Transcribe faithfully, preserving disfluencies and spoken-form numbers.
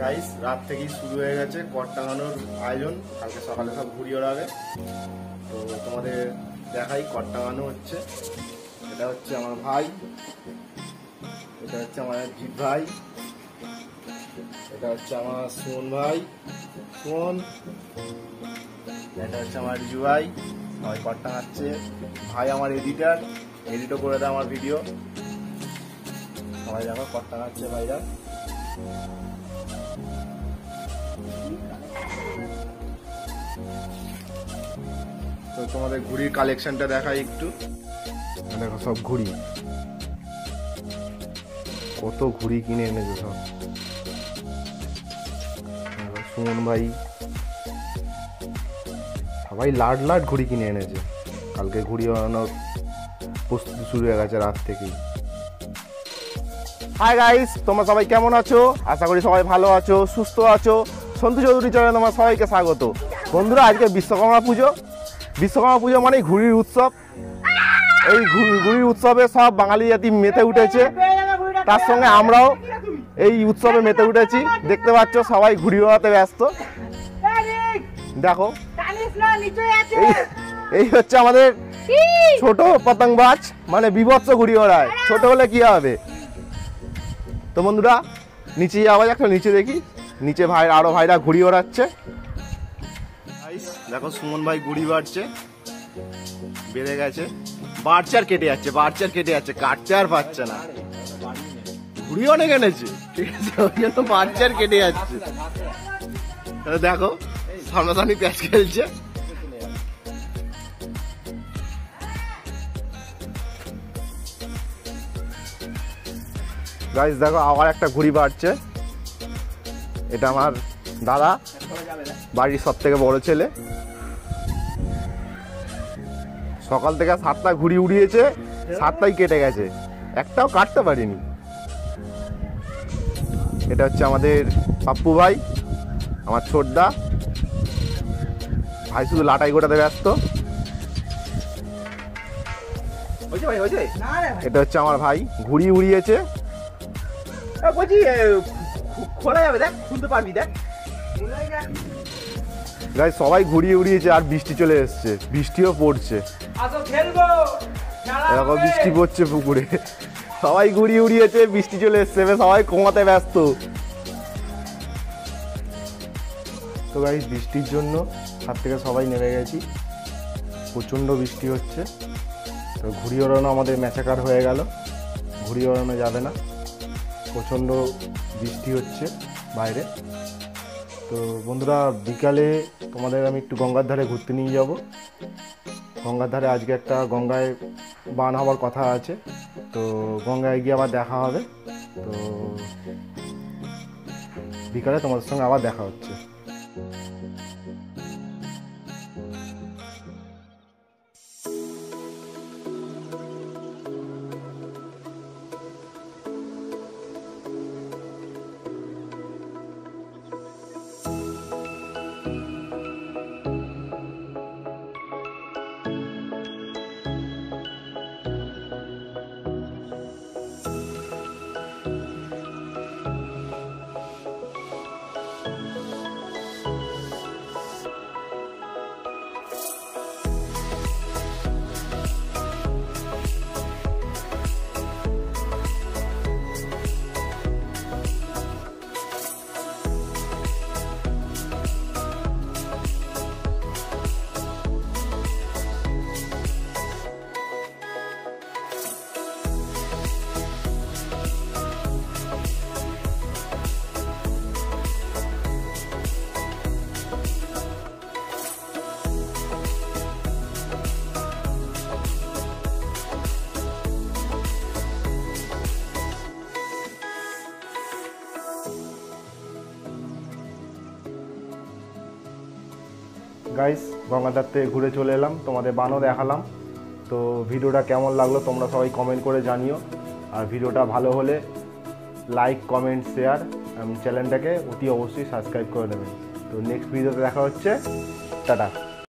Guys রাত থেকেই শুরু হয়ে গেছে কট টাঙানোর আয়োজন। কালকে সকালে সব ঘুরিয়ে ওড়াবে, তো তোমাদের দেখাই কট টাঙানো হচ্ছে। এটা হচ্ছে আমার ভাই, এটা হচ্ছে আমার জিৎ ভাই, এটা হচ্ছে আমার সুমন ভাই সুমন, এটা হচ্ছে আমার রিজু ভাই। সবাই কট টাঙাচ্ছে। ভাই আমার এডিটার, এডিটও করে দেয় আমার ভিডিও। সবাই দেখো কট টাঙাচ্ছে ভাইরা। তো তোমাদের ঘুড়ির কালেকশনটা দেখাই একটু। দেখো সব ঘুড়ি, কত ঘুড়ি কিনে এনেছে সব। সুমন ভাই সবাই লাট লাট ঘুড়ি কিনে এনেছে। কালকে ঘুড়ি বানানোর প্রস্তুতি শুরু হয়ে গেছে রাত থেকেই। হাই গাইস, তোমরা সবাই কেমন আছো? আশা করি সবাই ভালো আছো, সুস্থ আছো। সন্তু চৌধুরী চ্যানেলে তোমার সবাইকে স্বাগত। বন্ধুরা, আজকে বিশ্বকর্মা পুজো। বিশ্বকর্মা পুজো মানে ঘুড়ির উৎসব। এই ঘুড়ির উৎসবে সব বাঙালি জাতি মেতে উঠেছে, তার সঙ্গে আমরাও এই উৎসবে মেতে উঠেছি। দেখতে পাচ্ছ সবাই ঘুড়ি ওড়াতে ব্যস্ত। দেখো এই হচ্ছে আমাদের ছোট পতঙ্গবাজ, মানে বিভৎস ঘুড়ি ওড়ায়। ছোট হলে কি হবে? তো বন্ধুরা নিচে যাওয়া যাক, নিচে দেখি। নিচে ভাই আরো ভাইরা ঘুড়ি ওড়াচ্ছে। দেখো সুমন ভাই ঘুড়ি বাড়ছে, বেড়ে গেছে, বাড়ছে আর কেটে যাচ্ছে, বাড়ছে আর কেটে যাচ্ছে, কাটছে আর পাচ্ছে না। ঘুড়ি অনেক এনেছে, ঠিক আছে, ওই জন্য বাড়ছে আর কেটে যাচ্ছে। দেখো সামনাসামনি প্যাচ খেলছে। গাইস দেখো আবার একটা ঘুড়ি বাড়ছে। এটা আমার দাদা, বাড়ির সব থেকে বড় ছেলে। সকাল থেকে সাতটা ঘুড়ি উড়িয়েছে, সাতটাই কেটে গেছে, একটাও কাটতে পারিনি। এটা হচ্ছে আমাদের পাপ্পু ভাই, আমার ছোটদা ভাই, শুধু লাটাই গোটাতে ব্যস্ত। এটা হচ্ছে আমার ভাই, ঘুড়ি উড়িয়েছে। গাইস সবাই ঘুড়ি উড়িয়েছে আর বৃষ্টি চলে এসছে, বৃষ্টিও পড়ছে। এরকম বৃষ্টি পড়ছে পুকুরে, সবাই ঘুড়ি উড়িয়েছে, বৃষ্টি চলে এসছে, সবাই কমাতে ব্যস্ত। তো গাইস বৃষ্টির জন্য হাত থেকে সবাই নেমে গেছি, প্রচণ্ড বৃষ্টি হচ্ছে। তো ঘুড়ি ওড়ানো আমাদের ম্যাচাকার হয়ে গেল, ঘুড়ি ওড়ানো যাবে না, প্রচণ্ড বৃষ্টি হচ্ছে বাইরে। তো বন্ধুরা বিকালে তোমাদের আমি একটু গঙ্গার ধারে ঘুরতে নিয়ে যাব। গঙ্গার ধারে আজকে একটা গঙ্গায় বান হওয়ার কথা আছে, তো গঙ্গায় গিয়ে আবার দেখা হবে। তো বিকালে তোমাদের সঙ্গে আবার দেখা হচ্ছে। গাইস গঙ্গার ধার থেকে ঘুরে চলে এলাম, তোমাদের বানও দেখালাম। তো ভিডিওটা কেমন লাগলো তোমরা সবাই কমেন্ট করে জানিও। আর ভিডিওটা ভালো হলে লাইক, কমেন্ট, শেয়ার, চ্যানেলটাকে অতি অবশ্যই সাবস্ক্রাইব করে নেবেন। তো নেক্সট ভিডিওতে দেখা হচ্ছে, টাটা।